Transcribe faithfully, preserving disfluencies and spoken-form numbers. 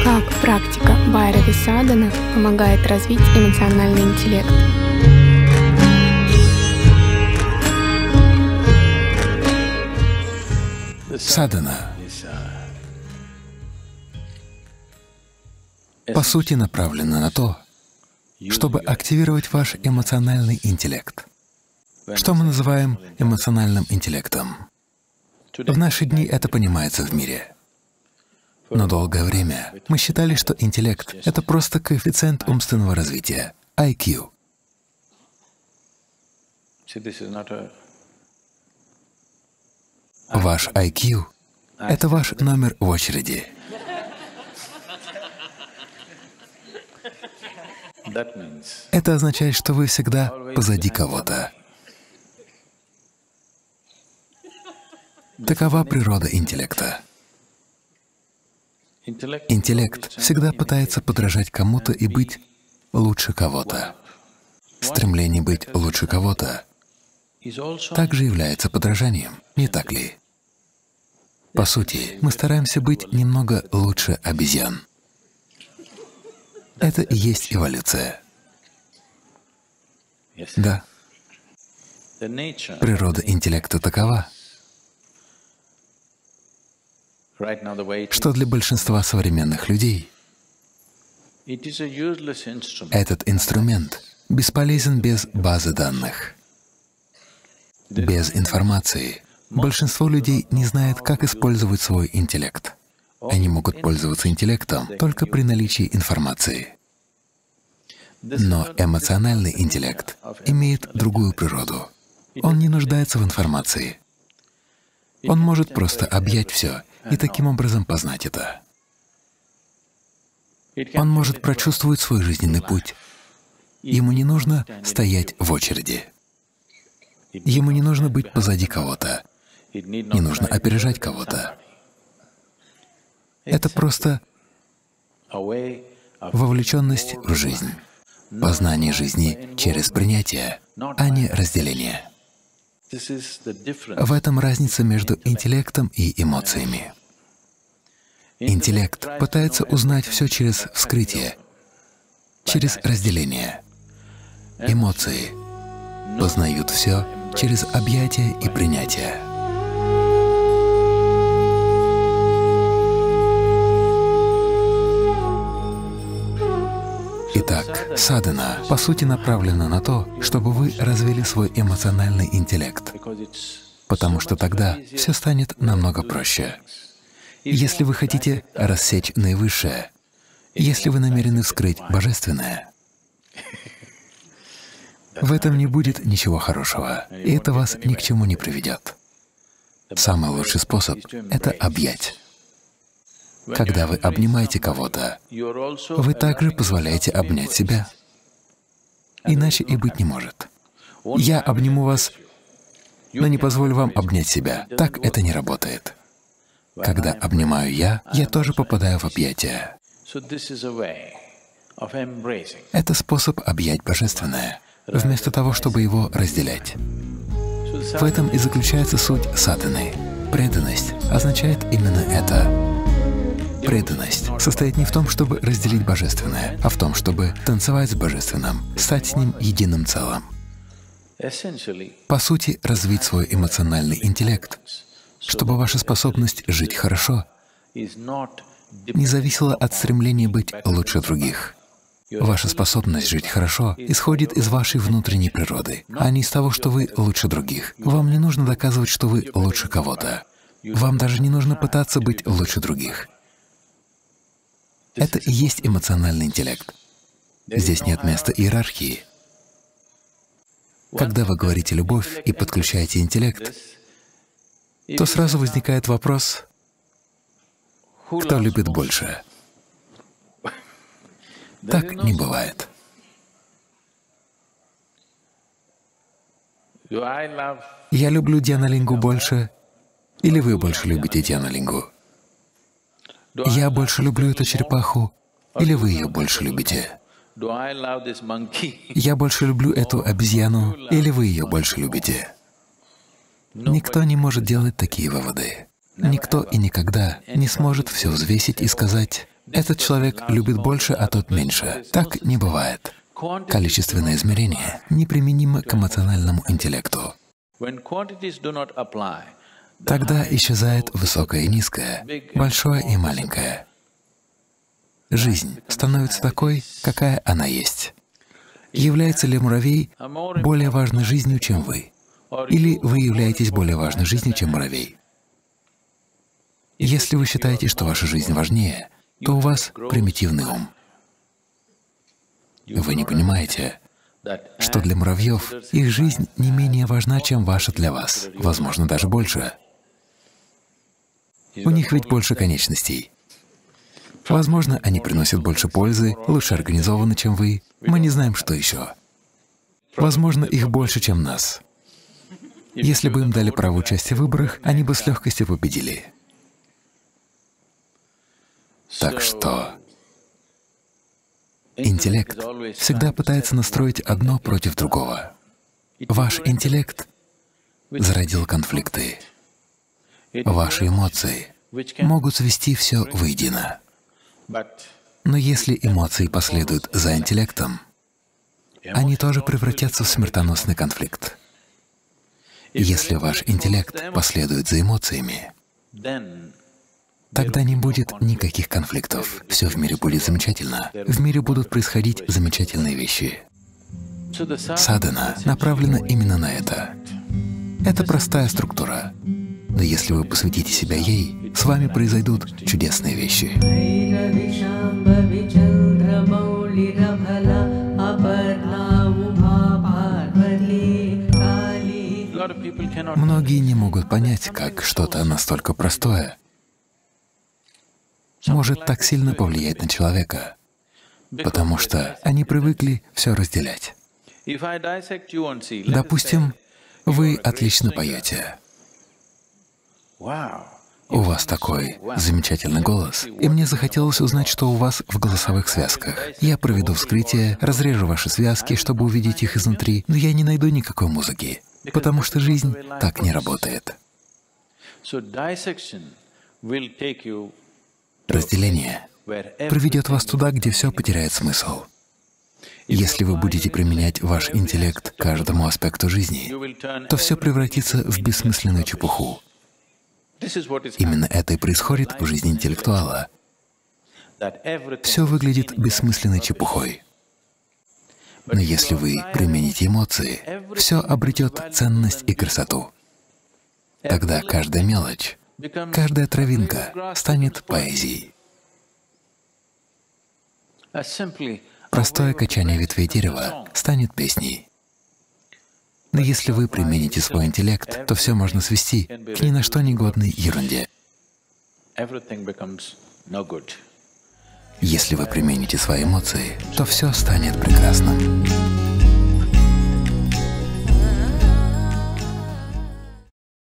Как практика Байрави Садана помогает развить эмоциональный интеллект? Садана по сути направлена на то, чтобы активировать ваш эмоциональный интеллект. Что мы называем эмоциональным интеллектом? В наши дни это понимается в мире. Но долгое время мы считали, что интеллект — это просто коэффициент умственного развития, ай кью. Ваш ай кью — это ваш номер в очереди. Это означает, что вы всегда позади кого-то. Такова природа интеллекта. Интеллект всегда пытается подражать кому-то и быть лучше кого-то. Стремление быть лучше кого-то также является подражанием, не так ли? По сути, мы стараемся быть немного лучше обезьян. Это и есть эволюция. Да. Природа интеллекта такова, что для большинства современных людей этот инструмент бесполезен без базы данных, без информации. Большинство людей не знает, как использовать свой интеллект. Они могут пользоваться интеллектом только при наличии информации. Но эмоциональный интеллект имеет другую природу. Он не нуждается в информации. Он может просто объять все и таким образом познать это. Он может прочувствовать свой жизненный путь. Ему не нужно стоять в очереди. Ему не нужно быть позади кого-то. Не нужно опережать кого-то. Это просто вовлеченность в жизнь, познание жизни через принятие, а не разделение. В этом разница между интеллектом и эмоциями. Интеллект пытается узнать все через вскрытие, через разделение. Эмоции познают все через объятие и принятие. Итак, садхана по сути направлена на то, чтобы вы развили свой эмоциональный интеллект, потому что тогда все станет намного проще. Если вы хотите рассечь наивысшее, если вы намерены вскрыть божественное, в этом не будет ничего хорошего, и это вас ни к чему не приведет. Самый лучший способ — это объять. Когда вы обнимаете кого-то, вы также позволяете обнять себя. Иначе и быть не может. Я обниму вас, но не позволю вам обнять себя. Так это не работает. Когда обнимаю я, я тоже попадаю в объятия. Это способ объять Божественное, вместо того, чтобы его разделять. В этом и заключается суть садханы. Преданность означает именно это. Преданность состоит не в том, чтобы разделить Божественное, а в том, чтобы танцевать с Божественным, стать с Ним единым целым. По сути, развить свой эмоциональный интеллект, чтобы ваша способность жить хорошо не зависела от стремления быть лучше других. Ваша способность жить хорошо исходит из вашей внутренней природы, а не из того, что вы лучше других. Вам не нужно доказывать, что вы лучше кого-то. Вам даже не нужно пытаться быть лучше других. Это и есть эмоциональный интеллект. Здесь нет места иерархии. Когда вы говорите «любовь» и подключаете интеллект, то сразу возникает вопрос, кто любит больше? Так не бывает. Я люблю Дьянолингу больше, или вы больше любите Дьянолингу? Я больше люблю эту черепаху, или вы ее больше любите? Я больше люблю эту обезьяну, или вы ее больше любите? Никто не может делать такие выводы. Никто и никогда не сможет все взвесить и сказать, Этот человек любит больше, а тот меньше. Так не бывает. Количественное измерение неприменимо к эмоциональному интеллекту. Тогда исчезает высокое и низкое, большое и маленькое. Жизнь становится такой, какая она есть. Является ли муравей более важной жизнью, чем вы? Или вы являетесь более важной жизнью, чем муравей? Если вы считаете, что ваша жизнь важнее, то у вас примитивный ум. Вы не понимаете, что для муравьев их жизнь не менее важна, чем ваша для вас, возможно, даже больше. У них ведь больше конечностей. Возможно, они приносят больше пользы, лучше организованы, чем вы. Мы не знаем, что еще. Возможно, их больше, чем нас. Если бы им дали право участия в выборах, они бы с легкостью победили. Так что интеллект всегда пытается настроить одно против другого. Ваш интеллект зародил конфликты. Ваши эмоции могут свести все воедино. Но если эмоции последуют за интеллектом, они тоже превратятся в смертоносный конфликт. Если ваш интеллект последует за эмоциями, тогда не будет никаких конфликтов. Все в мире будет замечательно. В мире будут происходить замечательные вещи. Садхана направлена именно на это. Это простая структура. Но если вы посвятите себя ей, с вами произойдут чудесные вещи. Многие не могут понять, как что-то настолько простое может так сильно повлиять на человека, потому что они привыкли все разделять. Допустим, вы отлично поете. У вас такой замечательный голос, и мне захотелось узнать, что у вас в голосовых связках. Я проведу вскрытие, разрежу ваши связки, чтобы увидеть их изнутри, но я не найду никакой музыки, потому что жизнь так не работает. Разделение приведет вас туда, где все потеряет смысл. Если вы будете применять ваш интеллект к каждому аспекту жизни, то все превратится в бессмысленную чепуху. Именно это и происходит в жизни интеллектуала. Все выглядит бессмысленной чепухой. Но если вы примените эмоции, все обретет ценность и красоту. Тогда каждая мелочь, каждая травинка станет поэзией. Простое качание ветвей дерева станет песней. Но если вы примените свой интеллект, то все можно свести к ни на что негодной ерунде. Если вы примените свои эмоции, то все станет прекрасным.